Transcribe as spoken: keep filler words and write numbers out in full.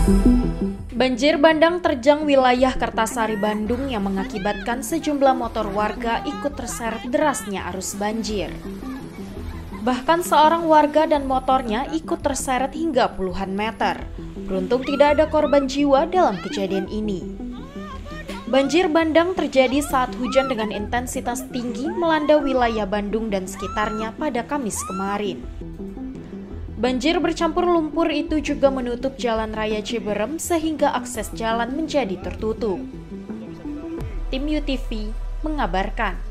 Banjir bandang terjang wilayah Kertasari, Bandung yang mengakibatkan sejumlah motor warga ikut terseret derasnya arus banjir. Bahkan seorang warga dan motornya ikut terseret hingga puluhan meter. Beruntung tidak ada korban jiwa dalam kejadian ini. Banjir bandang terjadi saat hujan dengan intensitas tinggi melanda wilayah Bandung dan sekitarnya pada Kamis kemarin. Banjir bercampur lumpur itu juga menutup Jalan Raya Ciberem sehingga akses jalan menjadi tertutup. Tim U T V mengabarkan.